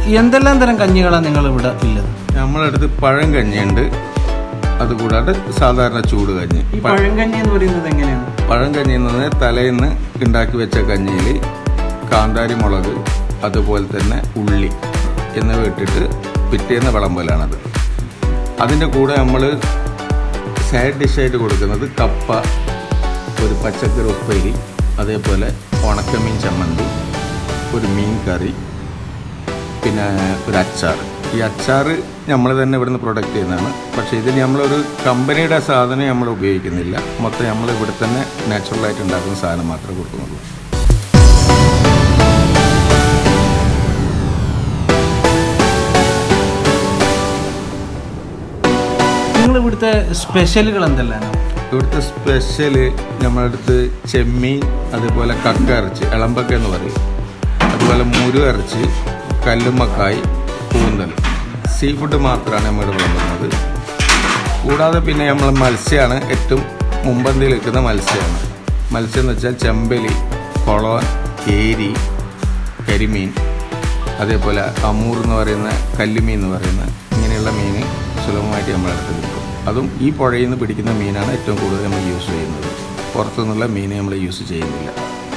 എന്തെല്ലാം തരം കഞ്ഞികളാണ് നിങ്ങൾ ഇവിടെ ഉള്ളത്? നമ്മളടുത്ത് പഴം കഞ്ഞിയുണ്ട്, അതുകൂടാതെ സാധാരണ ചൂട് കഞ്ഞി. ഈ പഴം കഞ്ഞി എന്ന് പറയുന്നത് എങ്ങനെയാണ്? പഴം കഞ്ഞി എന്ന് പറഞ്ഞാൽ തലേന്ന് ഉണ്ടാക്കി വെച്ച കഞ്ഞിയിൽ കാന്താരി മുളക് അതുപോലെ തന്നെ ഉള്ളി എന്നിവ ഇട്ടിട്ട് പിറ്റേന്ന് വിളമ്പലാണത്. അതിൻ്റെ കൂടെ നമ്മൾ സൈഡ് ഡിഷായിട്ട് കൊടുക്കുന്നത് കപ്പ, ഒരു പച്ചക്കറി ഉപ്പേരി, അതേപോലെ ഉണക്കമീൻ ചമ്മന്തി, ഒരു മീൻ കറി, പിന്നെ ഒരു അച്ചാർ. ഈ അച്ചാർ നമ്മൾ തന്നെ ഇവിടുന്ന് പ്രൊഡക്റ്റ് ചെയ്യുന്നതാണ്. പക്ഷേ ഇതിൽ നമ്മളൊരു കമ്പനിയുടെ സാധനം നമ്മൾ ഉപയോഗിക്കുന്നില്ല. മൊത്തം നമ്മൾ ഇവിടെ തന്നെ നാച്ചുറലായിട്ട് ഉണ്ടാക്കുന്ന സാധനം മാത്രമേ കൊടുക്കുന്നുള്ളൂ. നിങ്ങൾ ഇവിടുത്തെ സ്പെഷ്യലുകൾ എന്തെല്ലാം? ഇവിടുത്തെ സ്പെഷ്യല് നമ്മളടുത്ത് ചെമ്മീൻ, അതുപോലെ കക്ക ഇറച്ചി, ഇളമ്പക്ക എന്ന് പറയും, അതുപോലെ മുരു ഇറച്ചി, കല്ലുമ്മക്കായ്, കൂന്തൽ, സീ ഫുഡ് മാത്രമാണ് നമ്മൾ വിളമ്പുന്നത്. കൂടാതെ പിന്നെ നമ്മൾ മത്സ്യമാണ് ഏറ്റവും മുമ്പന്തിയിൽ നിൽക്കുന്ന മത്സ്യമാണ്. മത്സ്യം എന്ന് വെച്ചാൽ ചെമ്പലി, കൊളോൻ, ഏരി, കരിമീൻ, അതേപോലെ അമൂർ എന്ന് പറയുന്ന കല്ലുമീൻ എന്ന് പറയുന്ന ഇങ്ങനെയുള്ള മീൻ സുലഭമായിട്ട് നമ്മളടുത്ത് കിട്ടും. അതും ഈ പുഴയിൽ നിന്ന് പിടിക്കുന്ന മീനാണ് ഏറ്റവും കൂടുതൽ നമ്മൾ യൂസ് ചെയ്യുന്നത്. പുറത്തുനിന്നുള്ള മീൻ നമ്മൾ യൂസ് ചെയ്യുന്നില്ല.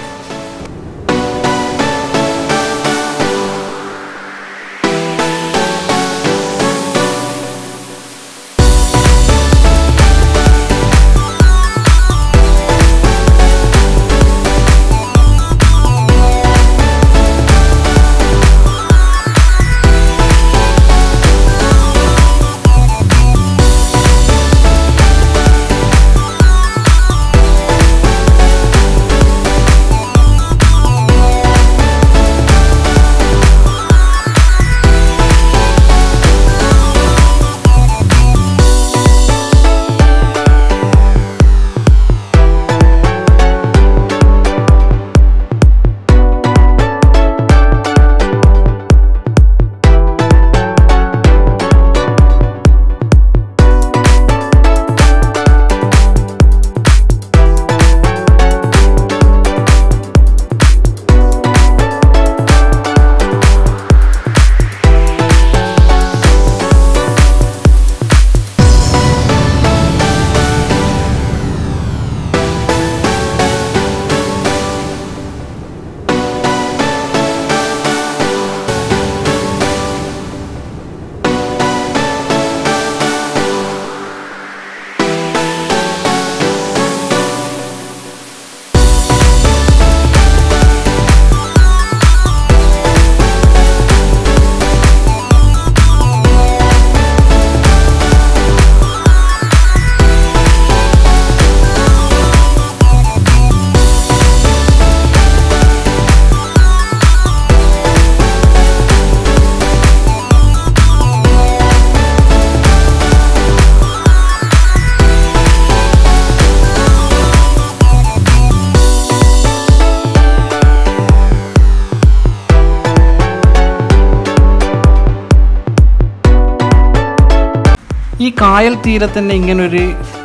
ഈ കായൽ തീരത്തന്നെ ഇങ്ങനൊരു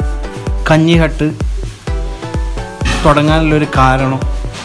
കഞ്ഞിഹട്ട് തുടങ്ങാനുള്ളൊരു കാരണം?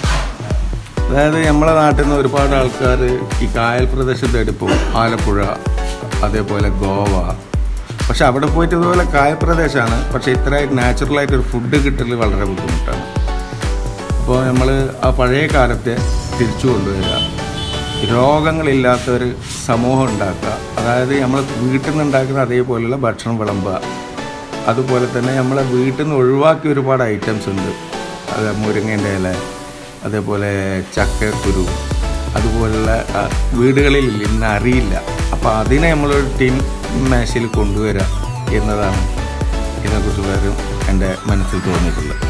അതായത് നമ്മളെ നാട്ടിൽ നിന്ന് ഒരുപാട് ആൾക്കാർ ഈ കായൽ പ്രദേശത്തേക്ക് പോകും. ആലപ്പുഴ, അതേപോലെ ഗോവ. പക്ഷെ അവിടെ പോയിട്ട് ഇതുപോലെ കായൽ പ്രദേശമാണ്, പക്ഷേ ഇത്രയായിട്ട് നാച്ചുറലായിട്ടൊരു ഫുഡ് കിട്ടൽ വളരെ ബുദ്ധിമുട്ടാണ്. അപ്പോൾ നമ്മൾ ആ പഴയ കാലത്തെ തിരിച്ചു കൊണ്ടുവരിക, രോഗങ്ങളില്ലാത്തൊരു സമൂഹം ഉണ്ടാക്കുക. അതായത് നമ്മൾ വീട്ടിൽ നിന്ന് ഉണ്ടാക്കുന്ന അതേപോലെയുള്ള ഭക്ഷണം വിളമ്പുക. അതുപോലെ തന്നെ നമ്മളെ വീട്ടിൽ നിന്ന് ഒഴിവാക്കിയ ഒരുപാട് ഐറ്റംസ് ഉണ്ട്. അത് മുരിങ്ങേൻ്റെ ഇല, അതേപോലെ ചക്കക്കുരു, അതുപോലുള്ള വീടുകളിൽ ഇന്ന് അറിയില്ല. അപ്പോൾ അതിനെ നമ്മളൊരു ടീം മേശയിൽ കൊണ്ടുവരിക എന്നതാണ് ഇതിനെക്കുറിച്ച് വേറെ എൻ്റെ മനസ്സിൽ തോന്നിയിട്ടുള്ളത്.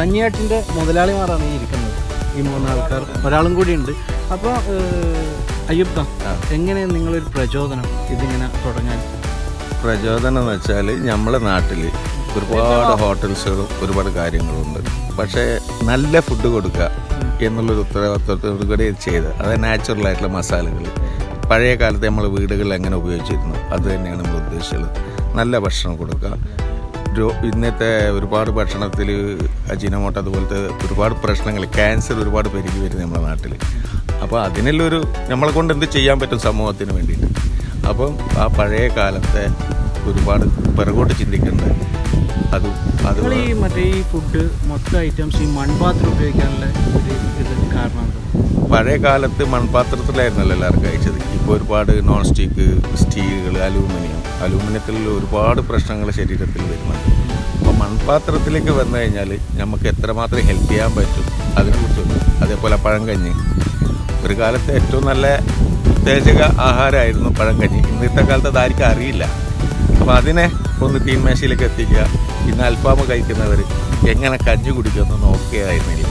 കഞ്ഞിയാട്ടിൻ്റെ മുതലാളിമാരാണ് ഈ ഇരിക്കുന്നത്, ഈ 3 ആൾക്കാർ, ഒരാളും കൂടി ഉണ്ട്. അപ്പോൾ അയ്യൂബ് ഖാൻ, എങ്ങനെയാണ് നിങ്ങളൊരു പ്രചോദനം ഇതിങ്ങനെ തുടങ്ങാൻ? പ്രചോദനം എന്ന് വെച്ചാൽ നമ്മളെ നാട്ടിൽ ഒരുപാട് ഹോട്ടൽസുകളും ഒരുപാട് കാര്യങ്ങളുണ്ട്. പക്ഷേ നല്ല ഫുഡ് കൊടുക്കുക എന്നുള്ളൊരു ഉത്തരവാദിത്വത്തോടു കൂടി ചെയ്ത്, അത് നാച്ചുറലായിട്ടുള്ള മസാലകൾ പഴയ കാലത്ത് നമ്മൾ വീടുകളിൽ എങ്ങനെ ഉപയോഗിച്ചിരുന്നു അത് തന്നെയാണ് നമ്മൾ ഉദ്ദേശിച്ചത്. നല്ല ഭക്ഷണം കൊടുക്കുക. ഇന്നത്തെ ഒരുപാട് ഭക്ഷണത്തിൽ അജിനോമോട്ടോ അതുപോലത്തെ ഒരുപാട് പ്രശ്നങ്ങൾ, ക്യാൻസർ ഒരുപാട് പെരുകി വരുന്നത് നമ്മുടെ നാട്ടിൽ. അപ്പോൾ അതിനുള്ളൊരു നമ്മളെ കൊണ്ട് എന്ത് ചെയ്യാൻ പറ്റും സമൂഹത്തിന് വേണ്ടിയിട്ട്. അപ്പം ആ പഴയ കാലത്തെ ഒരുപാട് പിറകോട്ട് ചിന്തിക്കേണ്ട അതുപോലെ ഈ മറ്റേ ഈ ഫുഡ് മൊത്തം ഐറ്റംസ് ഈ മൺപാത്രം ഉപയോഗിക്കാനുള്ള ഒരു ഇത് കാരണം പഴയ കാലത്ത് മൺപാത്രത്തിലായിരുന്നല്ലോ എല്ലാവരും കഴിച്ചത്. ഇപ്പോൾ ഒരുപാട് നോൺ സ്റ്റിക്ക്, സ്റ്റീലുകൾ, അലൂമിനിയത്തിൽ ഒരുപാട് പ്രശ്നങ്ങൾ ശരീരത്തിൽ വരുന്നുണ്ട്. അപ്പോൾ മൺപാത്രത്തിലേക്ക് വന്നു കഴിഞ്ഞാൽ നമുക്ക് എത്രമാത്രം ഹെൽപ്പ് ചെയ്യാൻ പറ്റും അതിനെക്കുറിച്ചുണ്ട്. അതേപോലെ പഴങ്കഞ്ഞി, ഒരു കാലത്ത് ഏറ്റവും നല്ല ഉത്തേജക ആഹാരമായിരുന്നു പഴങ്കഞ്ഞി. ഇന്നത്തെ കാലത്ത് അതാർക്കും അറിയില്ല. അപ്പോൾ അതിനെ ഒന്ന് തീന്മേശയിലേക്ക് എത്തിക്കുക. ഇന്ന് അൽഫാമ് കഴിക്കുന്നവർ എങ്ങനെ കഞ്ഞി കുടിക്കുമെന്ന് നോക്കുകയായിരുന്നില്ല.